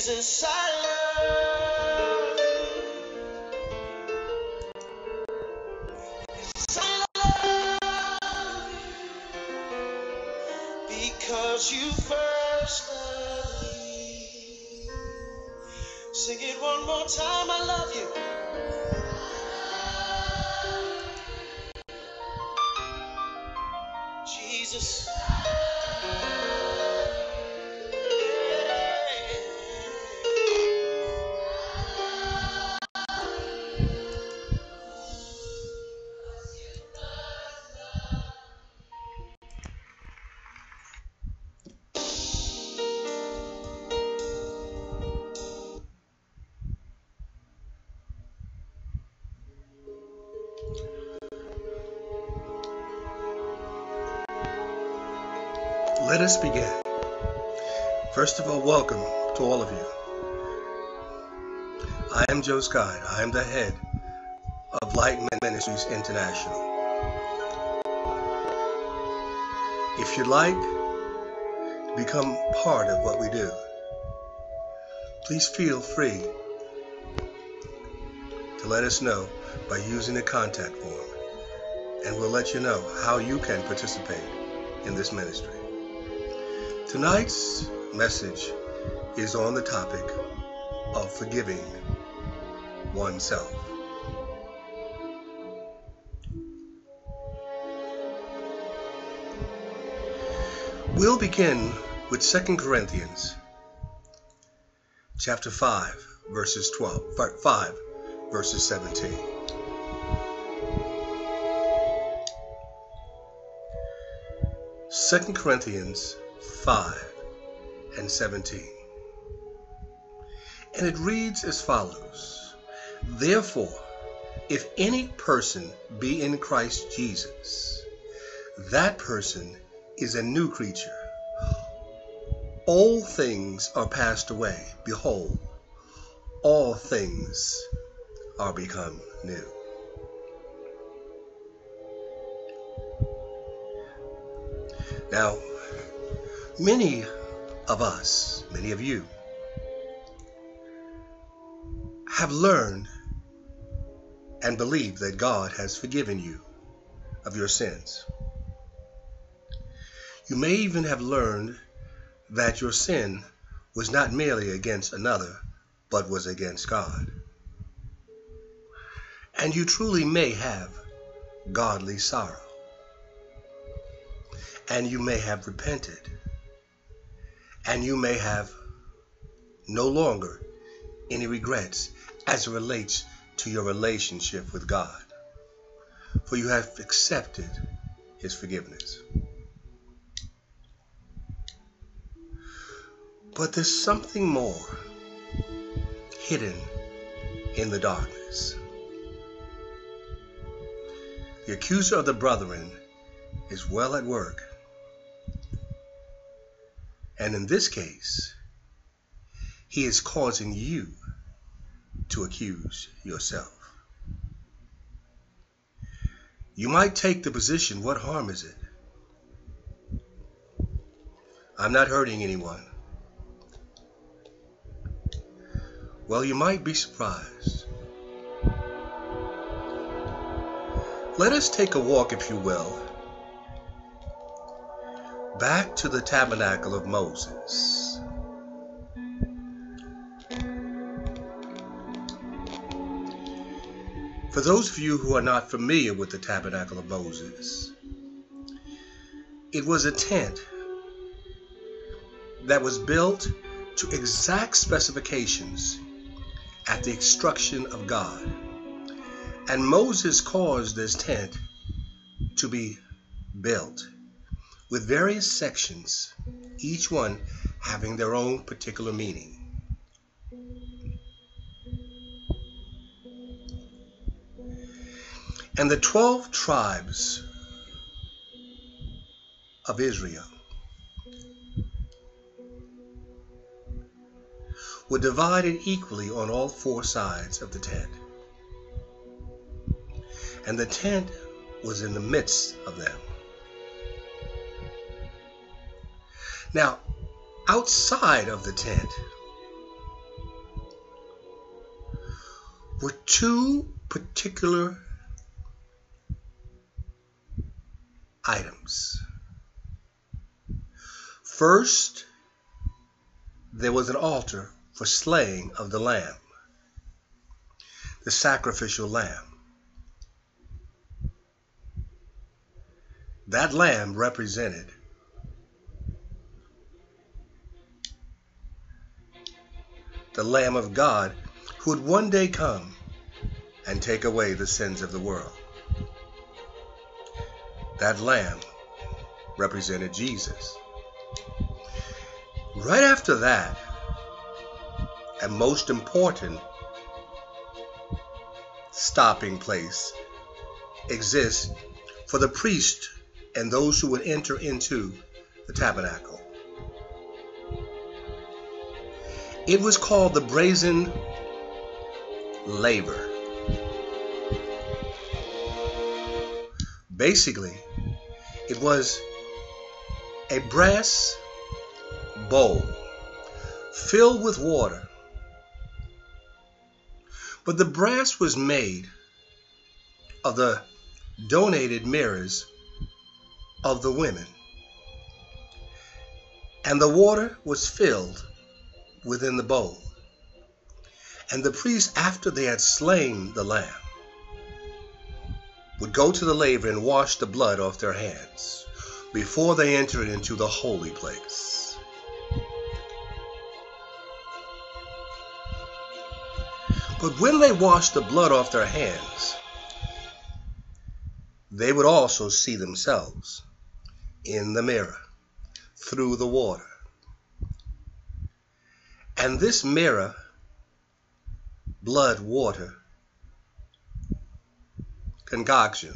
Jesus, I love you. Yes, I love you because you first loved me. Sing it one more time. I love you. Jesus. Let us begin. First of all, welcome to all of you. I am Joe Scott. I am the head of Light Ministries International. If you'd like to become part of what we do, please feel free to let us know by using the contact form, and we'll let you know how you can participate in this ministry. Tonight's message is on the topic of forgiving oneself. We'll begin with 2 Corinthians chapter 5, verses 17. Second Corinthians 5 and 17. And it reads as follows: Therefore, if any person be in Christ Jesus, that person is a new creature. All things are passed away. Behold, all things are become new. Now, many of us, many of you, have learned and believe that God has forgiven you of your sins. You may even have learned that your sin was not merely against another, but was against God. And you truly may have godly sorrow. And you may have repented. And you may have no longer any regrets as it relates to your relationship with God, for you have accepted His forgiveness. But there's something more hidden in the darkness. The accuser of the brethren is well at work. And in this case, he is causing you to accuse yourself. You might take the position, what harm is it? I'm not hurting anyone. Well, you might be surprised. Let us take a walk, if you will, back to the tabernacle of Moses. For those of you who are not familiar with the tabernacle of Moses, it was a tent that was built to exact specifications at the instruction of God. And Moses caused this tent to be built with various sections, each one having their own particular meaning. And the 12 tribes of Israel were divided equally on all four sides of the tent. And the tent was in the midst of them. Now, outside of the tent were two particular items. First, there was an altar for slaying of the lamb, the sacrificial lamb. That lamb represented the Lamb of God who would one day come and take away the sins of the world. That lamb represented Jesus. Right after that, and most important stopping place exists for the priest and those who would enter into the tabernacle. It was called the brazen laver. Basically, it was a brass bowl filled with water. But the brass was made of the donated mirrors of the women. And the water was filled within the bowl. And the priests, after they had slain the lamb, would go to the laver and wash the blood off their hands before they entered into the holy place. But when they washed the blood off their hands, they would also see themselves in the mirror through the water. And this mirror, blood, water concoction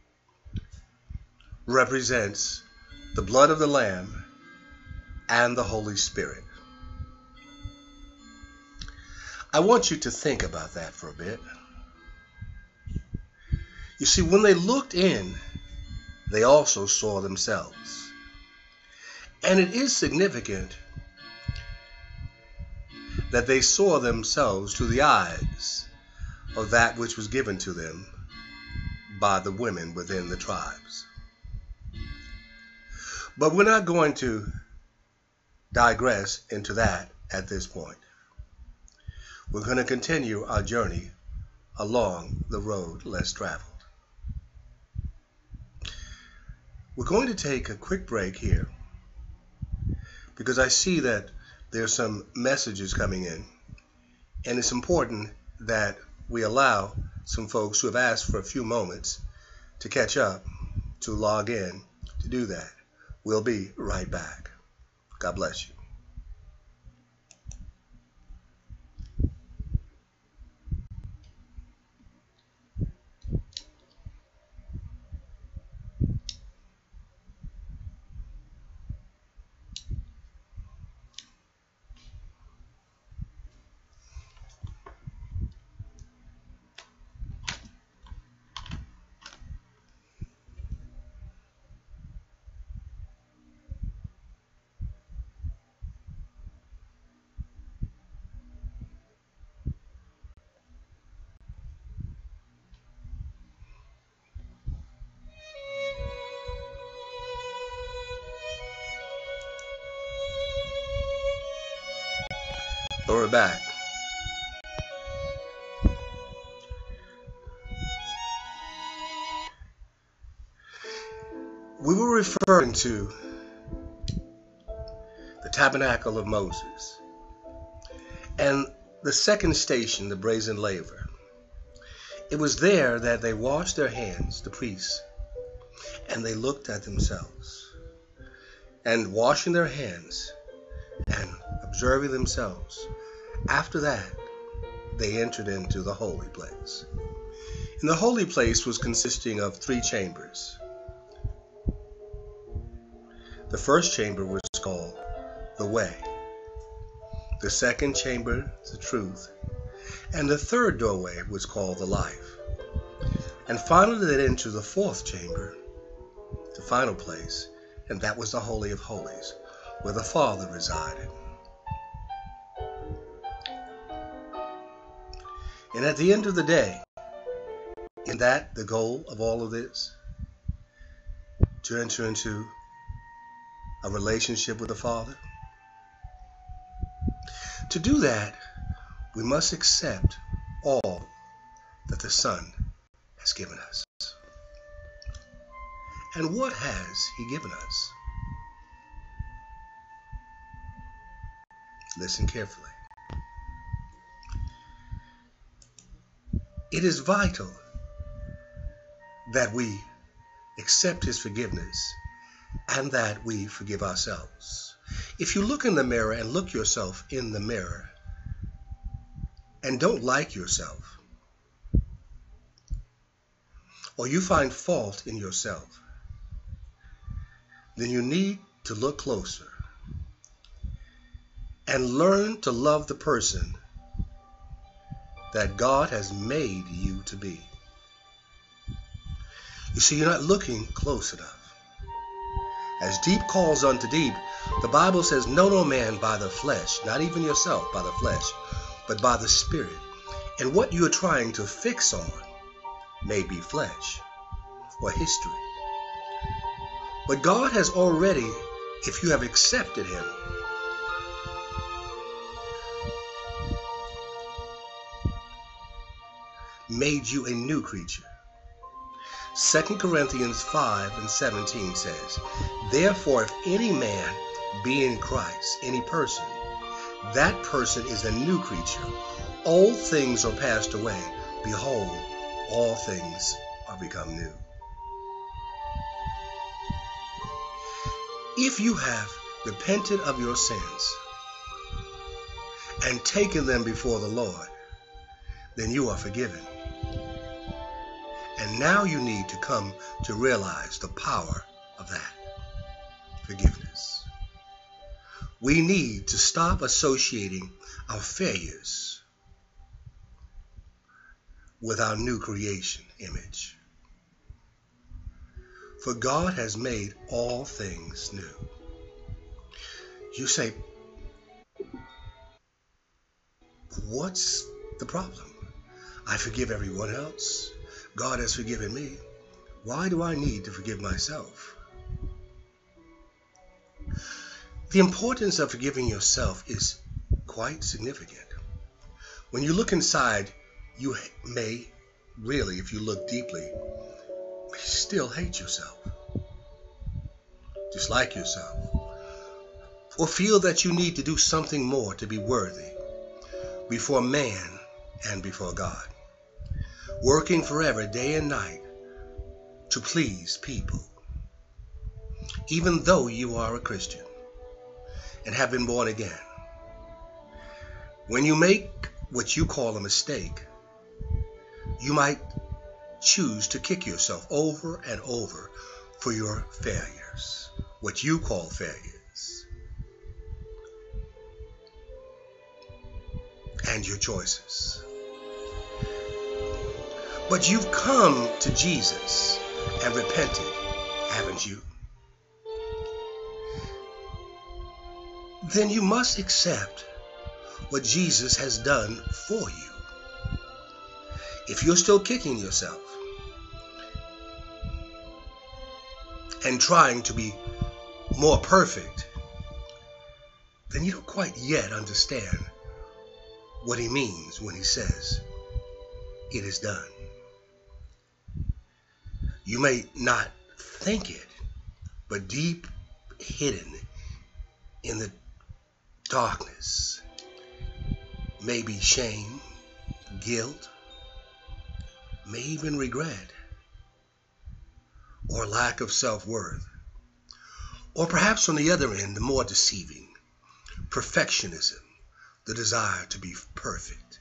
represents the blood of the Lamb and the Holy Spirit. I want you to think about that for a bit. You see, when they looked in, they also saw themselves. And it is significant that they saw themselves through the eyes of that which was given to them by the women within the tribes. But we're not going to digress into that at this point. We're going to continue our journey along the road less traveled. We're going to take a quick break here because I see that there's some messages coming in, and it's important that we allow some folks who have asked for a few moments to catch up, to log in, to do that. We'll be right back. God bless you. We're back. We were referring to the tabernacle of Moses and the second station, the brazen laver. It was there that they washed their hands, the priests, and they looked at themselves. And washing their hands and observing themselves, after that, they entered into the holy place. And the holy place was consisting of 3 chambers. The first chamber was called the way. The second chamber, the truth. And the third doorway was called the life. And finally they entered the 4th chamber, the final place, and that was the Holy of Holies, where the Father resided. And at the end of the day, isn't that the goal of all of this? To enter into a relationship with the Father? To do that, we must accept all that the Son has given us. And what has He given us? Listen carefully. It is vital that we accept His forgiveness and that we forgive ourselves. If you look in the mirror and look yourself in the mirror and don't like yourself, or you find fault in yourself, then you need to look closer and learn to love the person that God has made you to be. You see, you're not looking close enough. As deep calls unto deep, the Bible says, know no man by the flesh, not even yourself by the flesh, but by the Spirit. And what you're trying to fix on may be flesh or history. But God has already, if you have accepted Him, made you a new creature. 2 Corinthians 5:17 says, therefore, if any man be in Christ, any person, that person is a new creature. Old things are passed away. Behold, all things are become new. If you have repented of your sins and taken them before the Lord, then you are forgiven. And now you need to come to realize the power of that forgiveness. We need to stop associating our failures with our new creation image. For God has made all things new. You say, what's the problem? I forgive everyone else. God has forgiven me. Why do I need to forgive myself? The importance of forgiving yourself is quite significant. When you look inside, you may really, if you look deeply, still hate yourself, dislike yourself, or feel that you need to do something more to be worthy before man and before God, working forever, day and night, to please people, even though you are a Christian and have been born again. When you make what you call a mistake, you might choose to kick yourself over and over for your failures, what you call failures, and your choices. But you've come to Jesus and repented, haven't you? Then you must accept what Jesus has done for you. If you're still kicking yourself and trying to be more perfect, then you don't quite yet understand what He means when He says, it is done. You may not think it, but deep hidden in the darkness may be shame, guilt, may even regret, or lack of self-worth. Or perhaps on the other end, the more deceiving, perfectionism, the desire to be perfect.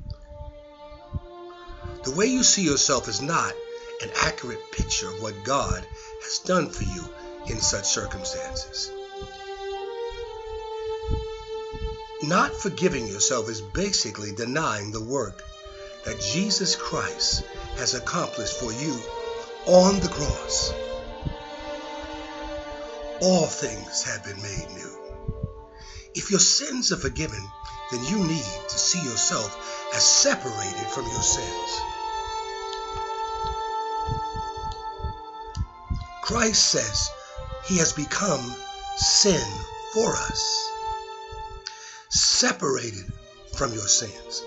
The way you see yourself is not an accurate picture of what God has done for you in such circumstances. Not forgiving yourself is basically denying the work that Jesus Christ has accomplished for you on the cross. All things have been made new. If your sins are forgiven, then you need to see yourself as separated from your sins. Christ says he has become sin for us, separated from your sins.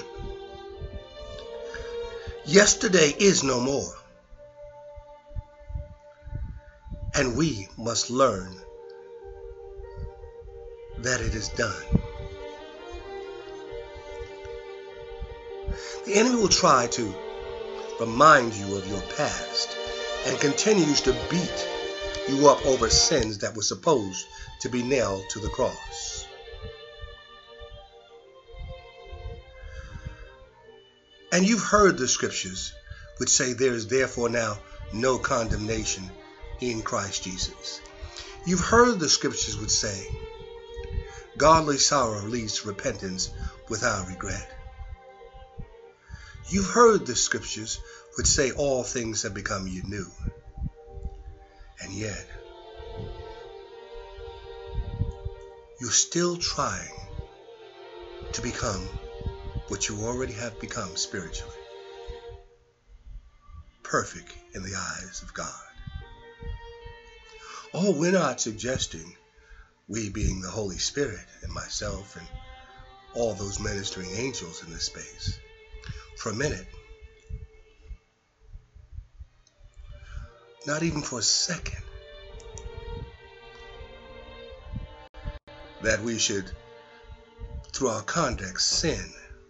Yesterday is no more, and we must learn that it is done. The enemy will try to remind you of your past and continues to beat you up over sins that were supposed to be nailed to the cross. And you've heard the scriptures which say there is therefore now no condemnation in Christ Jesus. You've heard the scriptures which say godly sorrow leads to repentance without regret. You've heard the scriptures which say all things have become new. And yet, you're still trying to become what you already have become spiritually. Perfect in the eyes of God. Oh, we're not suggesting, we being the Holy Spirit and myself and all those ministering angels in this space, for a minute, not even for a second, that we should, through our conduct, sin,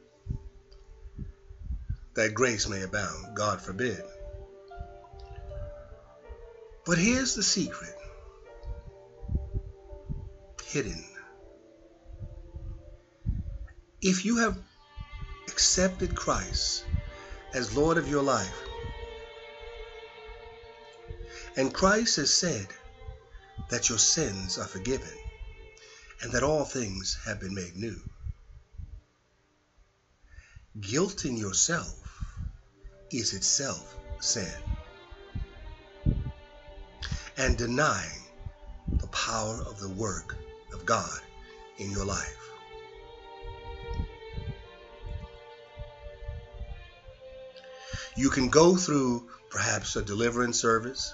that grace may abound. God forbid. But here's the secret, hidden. If you have accepted Christ as Lord of your life, and Christ has said that your sins are forgiven and that all things have been made new, guilting yourself is itself sin, and denying the power of the work of God in your life. You can go through perhaps a deliverance service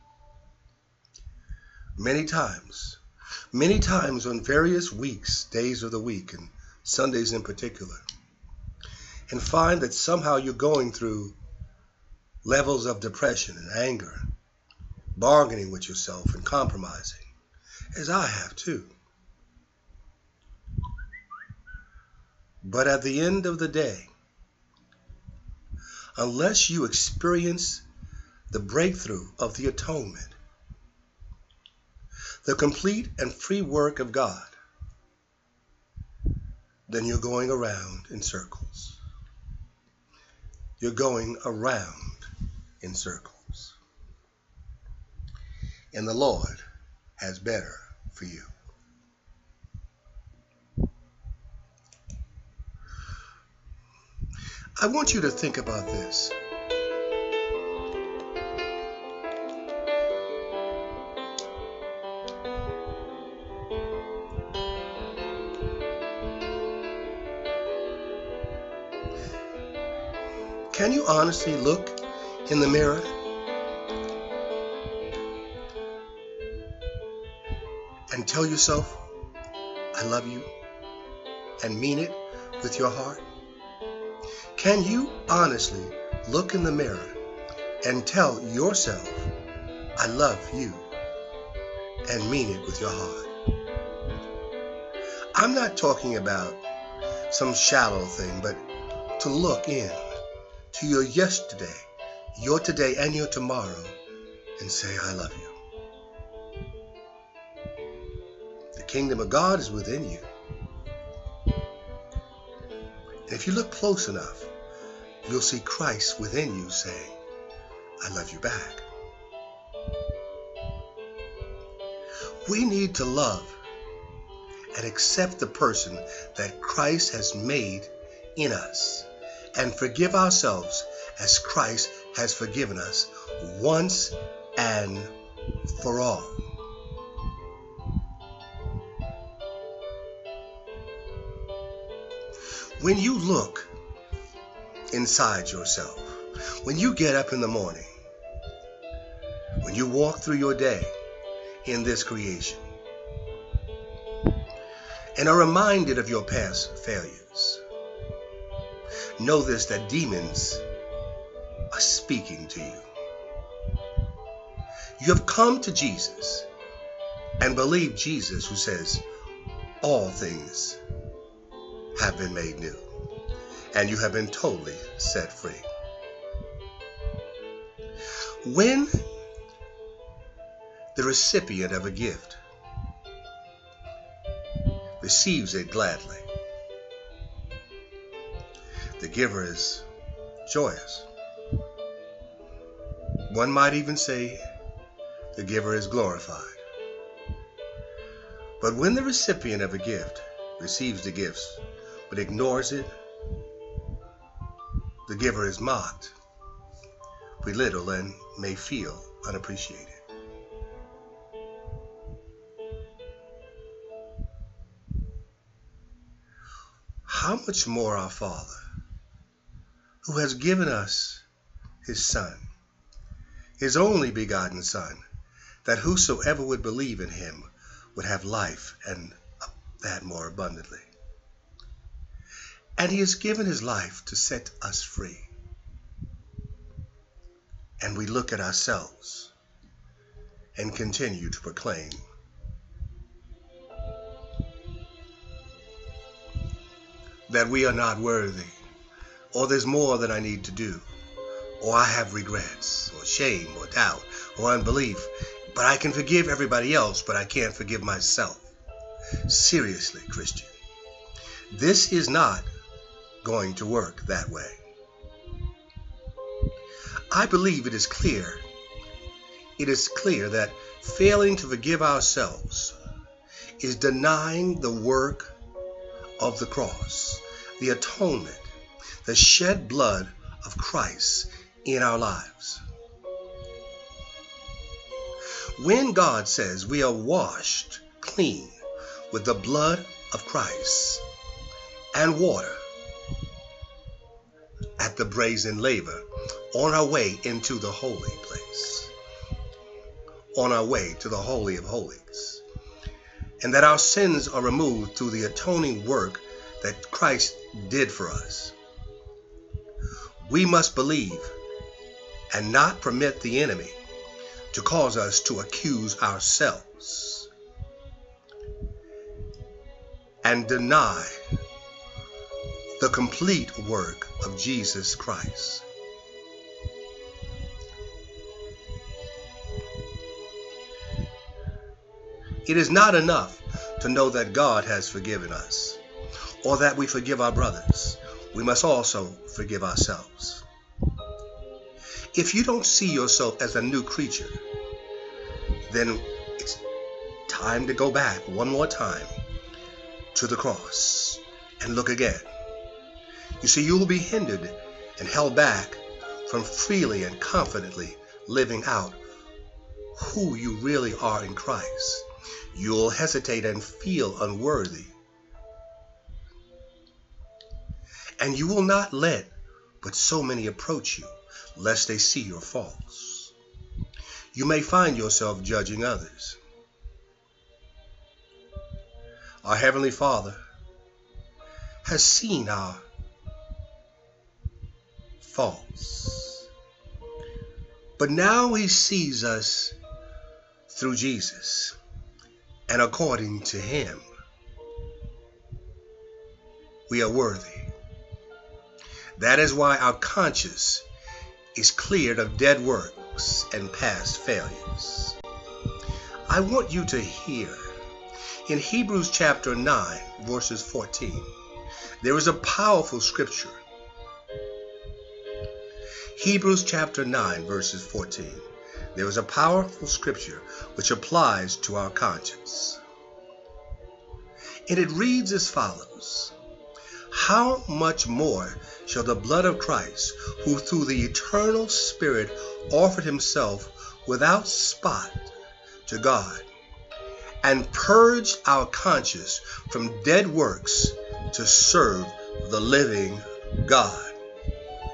many times on various weeks, days of the week, and Sundays in particular, and find that somehow you're going through levels of depression and anger, bargaining with yourself and compromising, as I have too. But at the end of the day, unless you experience the breakthrough of the atonement, the complete and free work of God, then you're going around in circles. You're going around in circles. And the Lord has better for you. I want you to think about this. Can you honestly look in the mirror and tell yourself, I love you, and mean it with your heart? Can you honestly look in the mirror and tell yourself, I love you, and mean it with your heart? I'm not talking about some shallow thing, but to look in to your yesterday, your today, and your tomorrow, and say, I love you. The kingdom of God is within you. And if you look close enough, you'll see Christ within you saying, I love you back. We need to love and accept the person that Christ has made in us and forgive ourselves as Christ has forgiven us once and for all. When you look inside yourself. When you get up in the morning, when you walk through your day in this creation, and are reminded of your past failures, know this, that demons are speaking to you. You have come to Jesus and believe Jesus, who says all things have been made new, and you have been totally set free. When the recipient of a gift receives it gladly, the giver is joyous. One might even say the giver is glorified. But when the recipient of a gift receives the gifts but ignores it, the giver is mocked, belittled, and may feel unappreciated. How much more our Father, who has given us his Son, his only begotten Son, that whosoever would believe in him would have life, and that more abundantly. And he has given his life to set us free. And we look at ourselves and continue to proclaim that we are not worthy, or there's more that I need to do, or I have regrets, or shame, or doubt, or unbelief, but I can forgive everybody else, but I can't forgive myself. Seriously, Christian, this is not going to work that way. I believe it is clear that failing to forgive ourselves is denying the work of the cross, the atonement, the shed blood of Christ in our lives. When God says we are washed clean with the blood of Christ and water at the brazen laver on our way into the holy place, on our way to the Holy of Holies, and that our sins are removed through the atoning work that Christ did for us, we must believe and not permit the enemy to cause us to accuse ourselves and deny the complete work of Jesus Christ. It is not enough to know that God has forgiven us, or that we forgive our brothers. We must also forgive ourselves. If you don't see yourself as a new creature, then it's time to go back one more time to the cross and look again. You see, you will be hindered and held back from freely and confidently living out who you really are in Christ. You'll hesitate and feel unworthy. And you will not let but so many approach you, lest they see your faults. You may find yourself judging others. Our Heavenly Father has seen our faults, but now he sees us through Jesus, and according to him, we are worthy. That is why our conscience is cleared of dead works and past failures. I want you to hear in Hebrews chapter 9, verses 14, there is a powerful scripture. Hebrews chapter 9, verses 14. There is a powerful scripture which applies to our conscience. And it reads as follows: how much more shall the blood of Christ, who through the eternal Spirit offered himself without spot to God, and purged our conscience from dead works to serve the living God.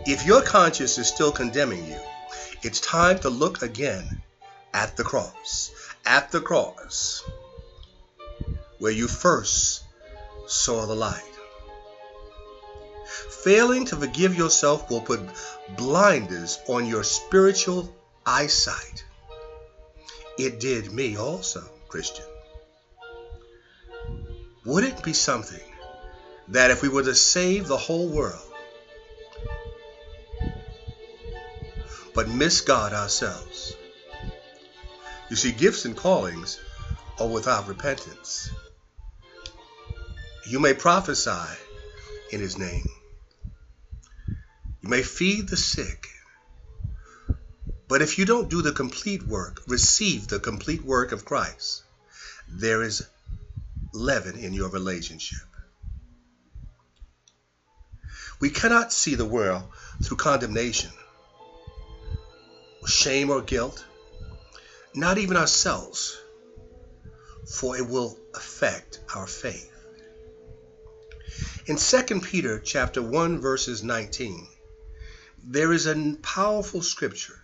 If your conscience is still condemning you, it's time to look again at the cross. At the cross, where you first saw the light. Failing to forgive yourself will put blinders on your spiritual eyesight. It did me also, Christian. Would it be something that if we were to save the whole world, but miss God ourselves? You see, gifts and callings are without repentance. You may prophesy in his name. You may feed the sick. But if you don't do the complete work, receive the complete work of Christ, there is leaven in your relationship. We cannot see the world through condemnation, shame or guilt, not even ourselves, for it will affect our faith. In 2 Peter chapter 1 verses 19, there is a powerful scripture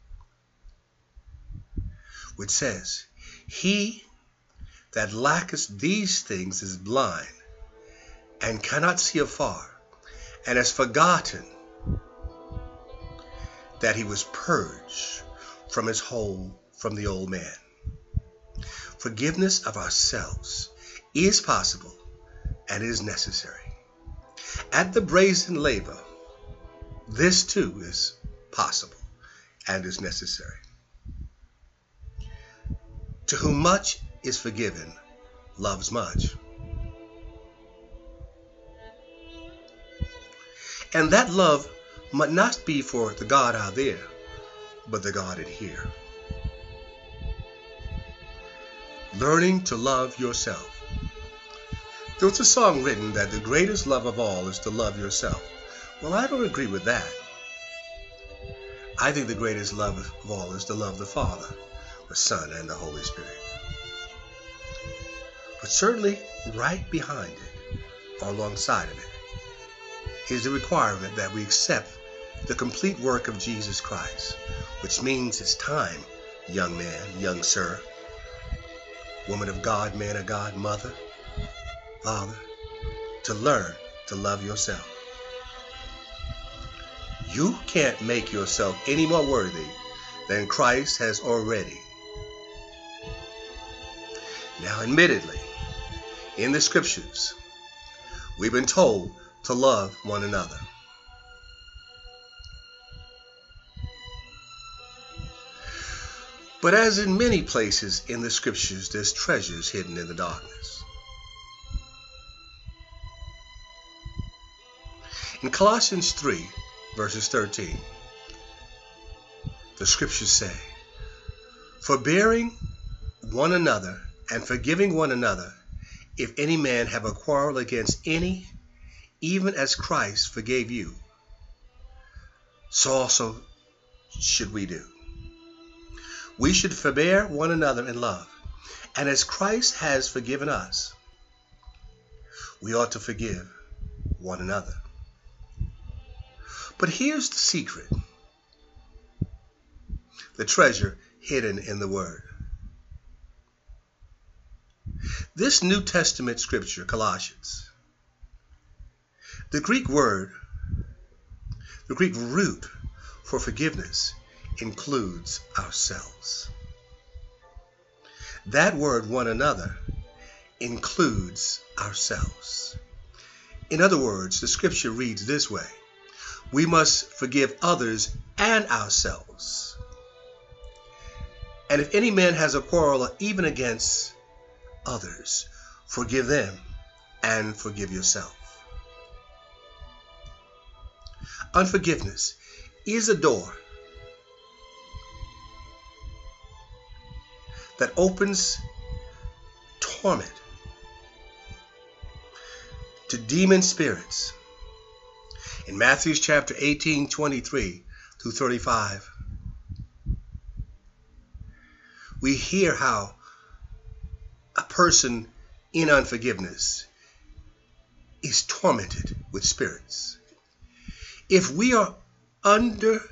which says, "He that lacketh these things is blind and cannot see afar, and has forgotten that he was purged from the old man." Forgiveness of ourselves is possible and is necessary. At the brazen laver, this too is possible and is necessary. To whom much is forgiven, loves much. And that love must not be for the God out there, but the God in here. Learning to love yourself. There was a song written that the greatest love of all is to love yourself. Well, I don't agree with that. I think the greatest love of all is to love the Father, the Son, and the Holy Spirit. But certainly right behind it, or alongside of it, is the requirement that we accept the complete work of Jesus Christ, which means it's time, young man, young sir, woman of God, man of God, mother, father, to learn to love yourself. You can't make yourself any more worthy than Christ has already. Now, admittedly, in the scriptures, we've been told to love one another. But as in many places in the scriptures, there's treasures hidden in the darkness. In Colossians 3, verses 13, the scriptures say, "Forbearing one another and forgiving one another, if any man have a quarrel against any, even as Christ forgave you, so also should we do." We should forbear one another in love, and as Christ has forgiven us, we ought to forgive one another. But here's the secret, the treasure hidden in the Word. This New Testament scripture, Colossians, the Greek root for forgiveness includes ourselves. That word, one another, includes ourselves. In other words, the scripture reads this way: we must forgive others and ourselves. And if any man has a quarrel even against others, forgive them and forgive yourself. Unforgiveness is a door that opens torment to demon spirits. In Matthew chapter 18, 23 through 35, we hear how a person in unforgiveness is tormented with spirits. If we are understanding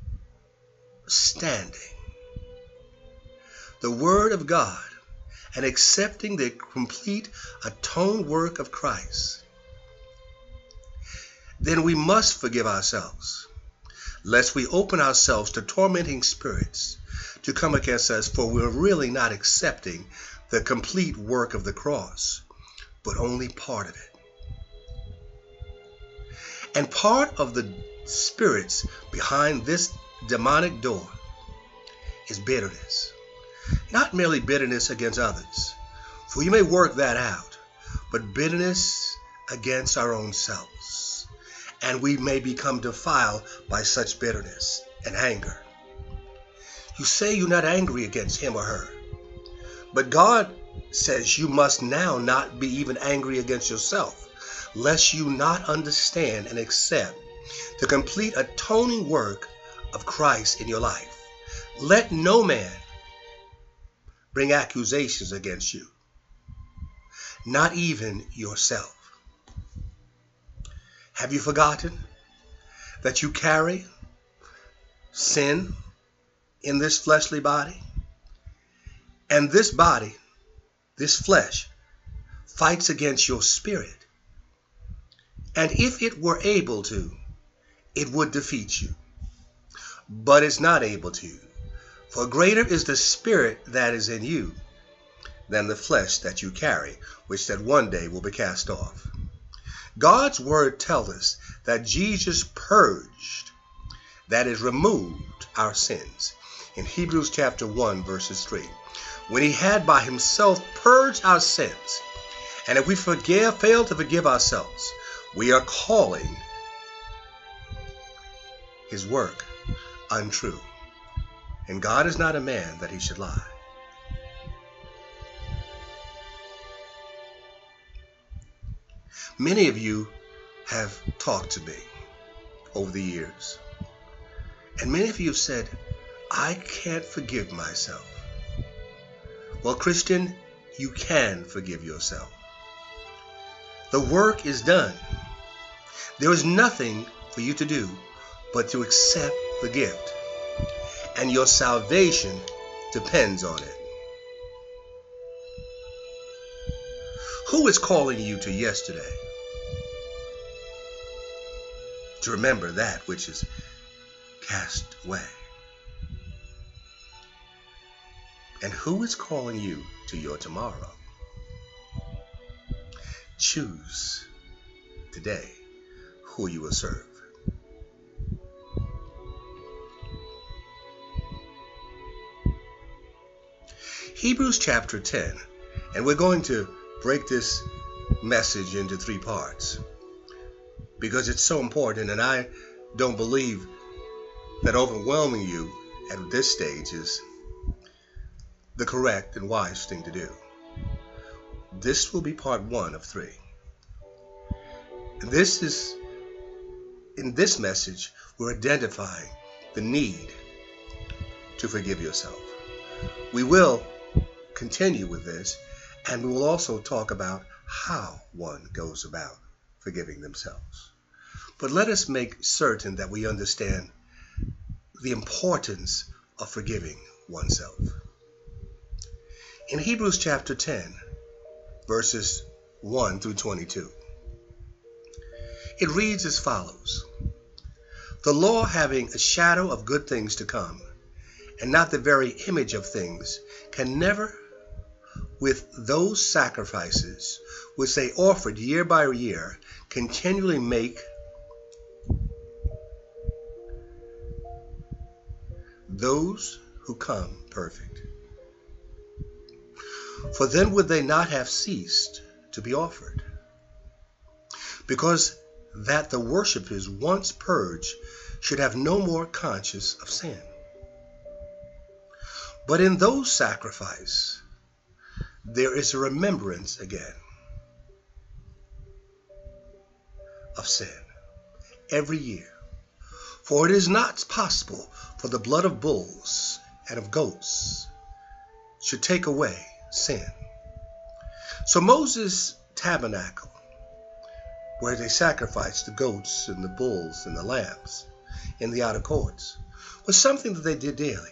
the Word of God and accepting the complete atoned work of Christ, then we must forgive ourselves, lest we open ourselves to tormenting spirits to come against us, for we're really not accepting the complete work of the cross, but only part of it. And part of the spirits behind this demonic door is bitterness. Not merely bitterness against others, for you may work that out, but bitterness against our own selves. And we may become defiled by such bitterness and anger. You say you're not angry against him or her, but God says you must now not be even angry against yourself, lest you not understand and accept the complete atoning work of Christ in your life. Let no man bring accusations against you, not even yourself. Have you forgotten that you carry sin in this fleshly body? And this body, this flesh, fights against your spirit. And if it were able to, it would defeat you. But it's not able to. For greater is the spirit that is in you than the flesh that you carry, which that one day will be cast off. God's word tells us that Jesus purged, that is, removed our sins. In Hebrews chapter 1, verses 3. When he had by himself purged our sins, and if we fail to forgive ourselves, we are calling his work untrue. And God is not a man that he should lie. Many of you have talked to me over the years, and many of you have said, I can't forgive myself. Well, Christian, you can forgive yourself. The work is done. There is nothing for you to do but to accept the gift. And your salvation depends on it. Who is calling you to yesterday? To remember that which is cast away. And who is calling you to your tomorrow? Choose today who you will serve. Hebrews chapter 10, and we're going to break this message into 3 parts because it's so important, and I don't believe that overwhelming you at this stage is the correct and wise thing to do. This will be part 1 of 3. And in this message, we're identifying the need to forgive yourself. We will continue with this, and we will also talk about how one goes about forgiving themselves. But let us make certain that we understand the importance of forgiving oneself. In Hebrews chapter 10, verses 1 through 22, it reads as follows: The law, having a shadow of good things to come, and not the very image of things, can never, with those sacrifices which they offered year by year, continually make those who come perfect. For then would they not have ceased to be offered, because that the worshippers once purged should have no more conscience of sin. But in those sacrifices there is a remembrance again of sin every year. For it is not possible for the blood of bulls and of goats should take away sin. So Moses' tabernacle, where they sacrificed the goats and the bulls and the lambs, in the outer courts was something that they did daily.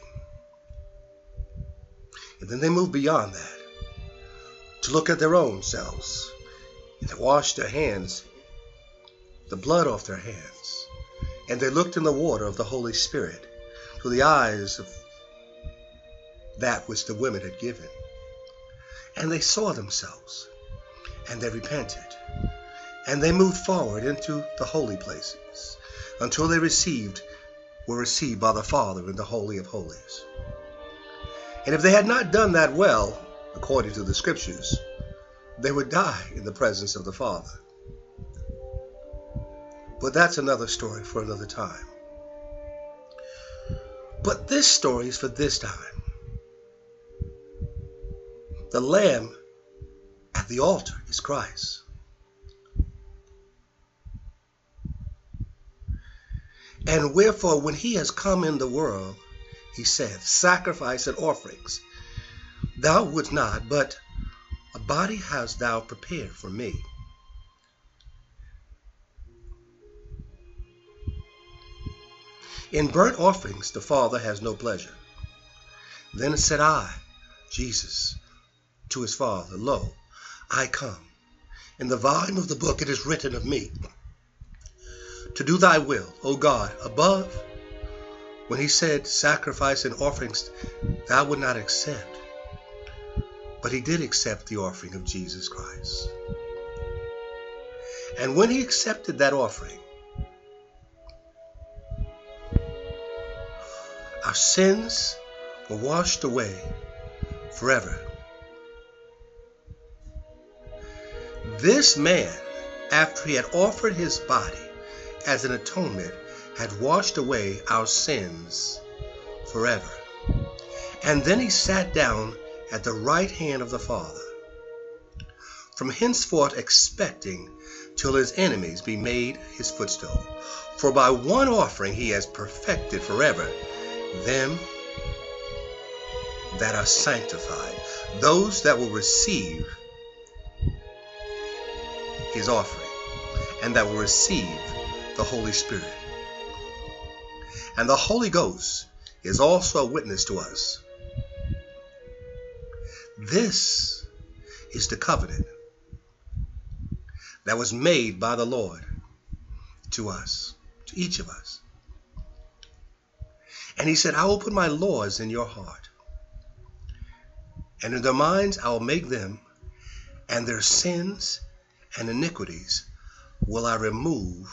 And then they moved beyond that to look at their own selves and to wash their hands, the blood off their hands. And they looked in the water of the Holy Spirit through the eyes of that which the women had given. And they saw themselves, and they repented, and they moved forward into the holy places until they were received by the Father in the Holy of Holies. And if they had not done that well, according to the Scriptures, they would die in the presence of the Father. But that's another story for another time. But this story is for this time. The Lamb at the altar is Christ. And wherefore, when he has come in the world, he saith, sacrifice and offerings thou wouldst not, but a body hast thou prepared for me. In burnt offerings the Father has no pleasure. Then said I, Jesus, to his Father, Lo, I come. In the volume of the book it is written of me, to do thy will, O God, above. When he said, sacrifice and offerings thou would not accept, but he did accept the offering of Jesus Christ. And when he accepted that offering, our sins were washed away forever. This man, after he had offered his body as an atonement, had washed away our sins forever. And then he sat down at the right hand of the Father, from henceforth expecting till his enemies be made his footstool. For by one offering he has perfected forever them that are sanctified, those that will receive his offering, and that will receive the Holy Spirit. And the Holy Ghost is also a witness to us. This is the covenant that was made by the Lord to us, to each of us. And he said, I will put my laws in your heart, and in their minds I will make them, and their sins and iniquities will I remove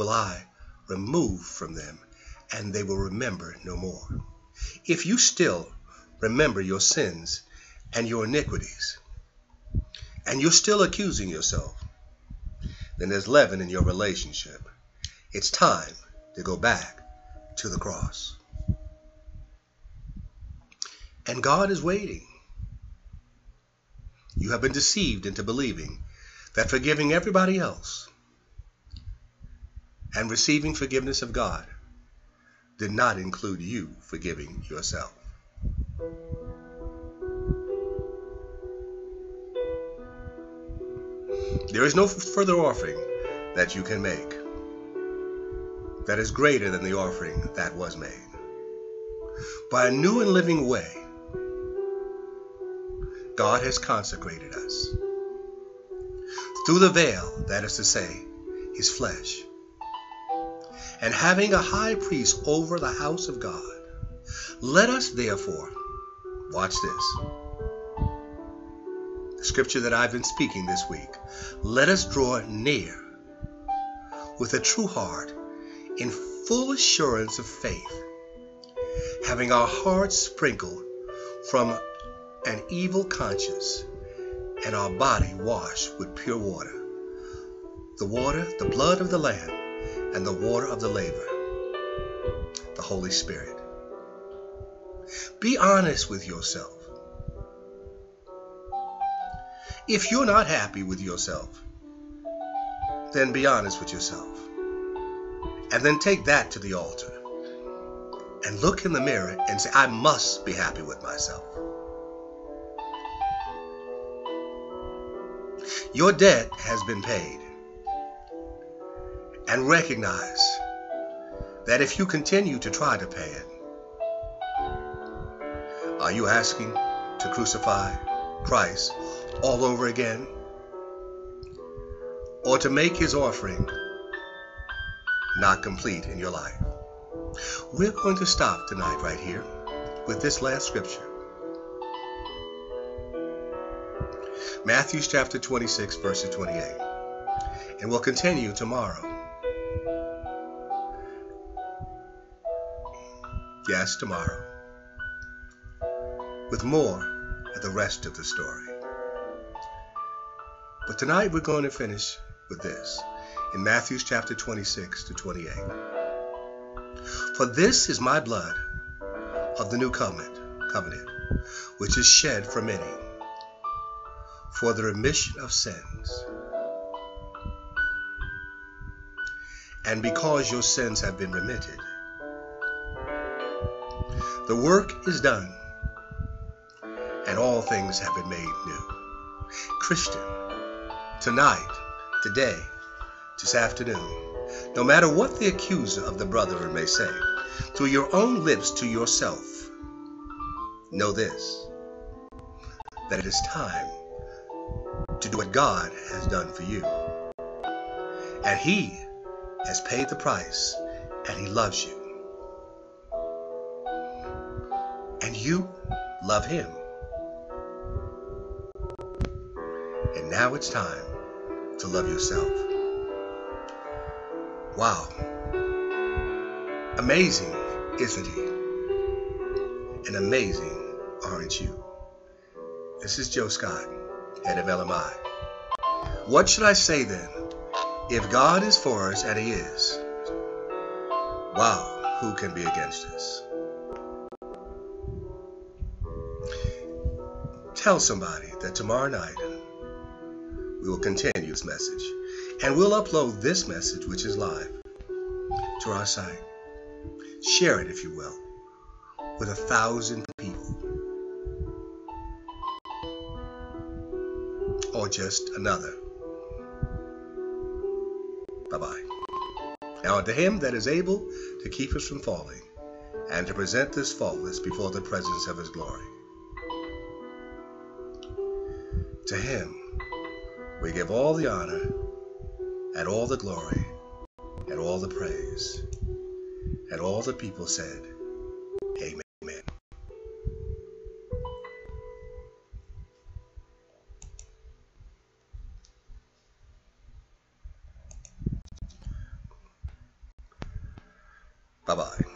from them, and they will remember no more. If you still remember your sins and your iniquities, and you're still accusing yourself, then there's leaven in your relationship. It's time to go back to the cross. And God is waiting. You have been deceived into believing that forgiving everybody else and receiving forgiveness of God did not include you forgiving yourself. There is no further offering that you can make that is greater than the offering that was made. By a new and living way, God has consecrated us through the veil, that is to say, his flesh. And having a high priest over the house of God, let us therefore, watch this, the scripture that I've been speaking this week, let us draw near with a true heart in full assurance of faith, having our hearts sprinkled from an evil conscience and our body washed with pure water, the water, the blood of the Lamb, and the water of the laver, the Holy Spirit. Be honest with yourself. If you're not happy with yourself, then be honest with yourself. And then take that to the altar and look in the mirror and say, I must be happy with myself. Your debt has been paid. And recognize that if you continue to try to pay it, are you asking to crucify Christ all over again? Or to make his offering not complete in your life? We're going to stop tonight right here with this last scripture. Matthew chapter 26, verses 28. And we'll continue tomorrow. Yes, tomorrow. With more of the rest of the story. But tonight we're going to finish with this. In Matthew chapter 26 to 28. For this is my blood of the new covenant, which is shed for many, for the remission of sins. And because your sins have been remitted, the work is done, and all things have been made new. Christian, tonight, today, this afternoon, no matter what the accuser of the brethren may say, through your own lips to yourself, know this, that it is time to do what God has done for you. And he has paid the price, and he loves you. And you love him. And now it's time to love yourself. Wow. Amazing, isn't he? And amazing, aren't you? This is Joe Scott, head of LMI. What should I say then? If God is for us, and he is, wow, who can be against us? Tell somebody that tomorrow night we will continue this message. And we'll upload this message, which is live, to our site. Share it, if you will, with 1,000 people. Or just another. Bye-bye. Now unto him that is able to keep us from falling, and to present us faultless before the presence of his glory. To him we give all the honor, and all the glory, and all the praise. And all the people said, Amen. Bye-bye.